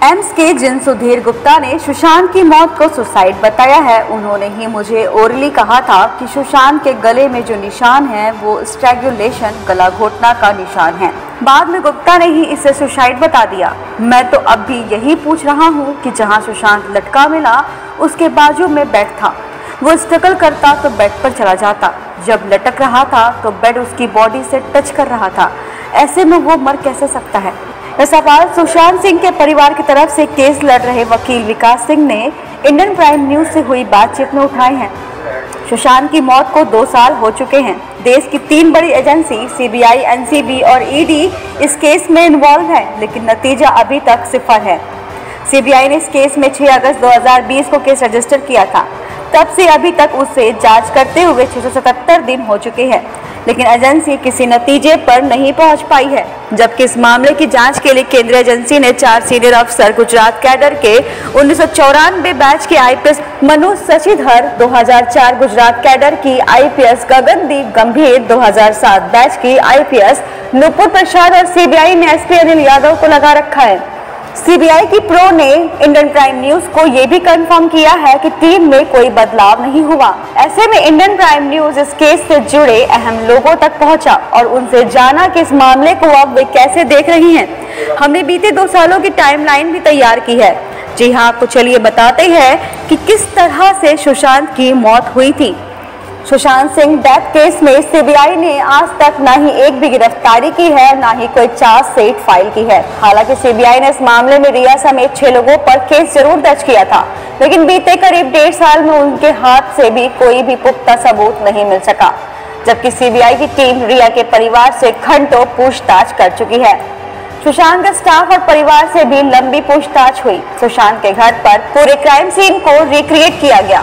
AIIMS के जिन सुधीर गुप्ता ने सुशांत की मौत को सुसाइड बताया है, उन्होंने ही मुझे ओरली कहा था कि सुशांत के गले में जो निशान है वो स्ट्रैंगुलेशन, गला घोटना का निशान है। बाद में गुप्ता ने ही इसे सुसाइड बता दिया। मैं तो अब भी यही पूछ रहा हूँ कि जहाँ सुशांत लटका मिला उसके बाजू में बेड था, वो स्ट्रगल करता तो बेड पर चला जाता, जब लटक रहा था तो बेड उसकी बॉडी से टच कर रहा था, ऐसे में वो मर कैसे सकता है। यह सवाल सुशांत सिंह के परिवार की तरफ से केस लड़ रहे वकील विकास सिंह ने इंडियन प्राइम न्यूज से हुई बातचीत में उठाए हैं। सुशांत की मौत को 2 साल हो चुके हैं। देश की 3 बड़ी एजेंसी सीबीआई, एनसीबी और ईडी इस केस में इन्वॉल्व है, लेकिन नतीजा अभी तक सिफर है। सीबीआई ने इस केस में 6 अगस्त 2020 को केस रजिस्टर किया था। तब से अभी तक उसे जांच करते हुए 677 दिन हो चुके हैं, लेकिन एजेंसी किसी नतीजे पर नहीं पहुंच पाई है। जबकि इस मामले की जांच के लिए केंद्रीय एजेंसी ने 4 सीनियर अफसर गुजरात कैडर के 1994 बैच के आईपीएस मनोज शशिधर, 2004 गुजरात कैडर की आईपीएस गगनदीप गंभीर, 2007 बैच की आईपीएस नुपुर प्रसाद और सीबीआई ने एसपी अनिल यादव को लगा रखा है। सीबीआई की प्रो ने इंडियन प्राइम न्यूज को यह भी कंफर्म किया है कि टीम में कोई बदलाव नहीं हुआ। ऐसे में इंडियन प्राइम न्यूज इस केस से जुड़े अहम लोगों तक पहुंचा और उनसे जाना कि इस मामले को अब वे कैसे देख रही हैं। हमने बीते 2 सालों की टाइमलाइन भी तैयार की है। जी हाँ, तो चलिए बताते हैं कि किस तरह से सुशांत की मौत हुई थी। सुशांत सिंह डेथ केस में सीबीआई ने आज तक ना ही एक भी गिरफ्तारी की है, ना ही कोई चार्जशीट फाइल की है। हालांकि सीबीआई ने इस मामले में रिया समेत 6 लोगों पर केस जरूर दर्ज किया था, लेकिन बीते करीब 1.5 साल में उनके हाथ से भी कोई भी पुख्ता सबूत नहीं मिल सका। जबकि सीबीआई की टीम रिया के परिवार से घंटों पूछताछ कर चुकी है। सुशांत के स्टाफ और परिवार से भी लंबी पूछताछ हुई। सुशांत के घर पर पूरे क्राइम सीन को रिक्रिएट किया गया।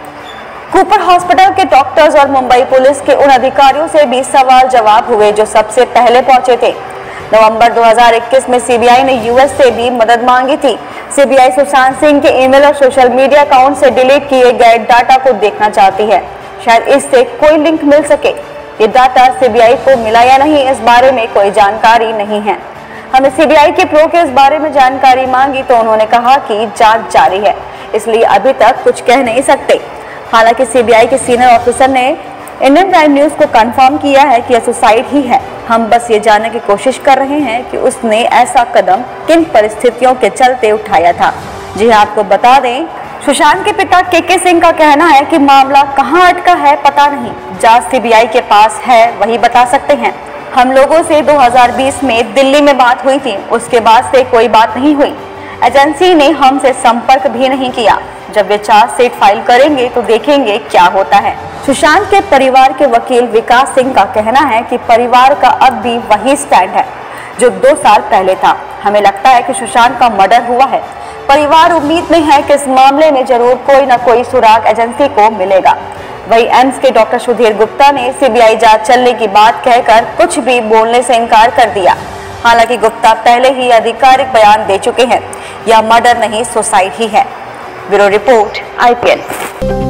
कूपर हॉस्पिटल के डॉक्टर्स और मुंबई पुलिस के उन अधिकारियों से भी सवाल जवाब हुए जो सबसे पहले पहुंचे थे। नवंबर 2021 में सीबीआई ने यूएस से भी मदद मांगी थी। सीबीआई सुशांत सिंह के ईमेल और सोशल मीडिया अकाउंट से डिलीट किए गए डाटा को देखना चाहती है, शायद इससे कोई लिंक मिल सके। ये डाटा सीबीआई को मिला या नहीं, इस बारे में कोई जानकारी नहीं है। हमने सीबीआई के प्रो के इस बारे में जानकारी मांगी तो उन्होंने कहा कि जांच जारी है, इसलिए अभी तक कुछ कह नहीं सकते। हालांकि सीबीआई के सीनियर ऑफिसर ने इंडियन प्राइम न्यूज को कंफर्म किया है कि यह सुसाइड ही है। हम बस ये जानने की कोशिश कर रहे हैं कि उसने ऐसा कदम किन परिस्थितियों के चलते उठाया था। जी हाँ, आपको बता दें, सुशांत के पिता के सिंह का कहना है कि मामला कहाँ अटका है पता नहीं, जांच सीबीआई के पास है, वही बता सकते हैं। हम लोगों से 2020 में दिल्ली में बात हुई थी, उसके बाद से कोई बात नहीं हुई। एजेंसी ने हमसे संपर्क भी नहीं किया। जब वे चार्जशीट फाइल करेंगे तो देखेंगे क्या होता है। सुशांत के परिवार के वकील विकास सिंह का कहना है कि परिवार का अब भी वही स्टैंड है जो 2 साल पहले था। हमें लगता है कि सुशांत का मर्डर हुआ है। परिवार उम्मीद में है कि इस मामले में जरूर कोई न कोई सुराग एजेंसी को मिलेगा। वही एम्स के डॉक्टर सुधीर गुप्ता ने सीबीआई जांच चलने की बात कहकर कुछ भी बोलने से इनकार कर दिया। हालांकि गुप्ता पहले ही आधिकारिक बयान दे चुके हैं, यह मर्डर नहीं सुसाइड ही है। Bureau report, IPN।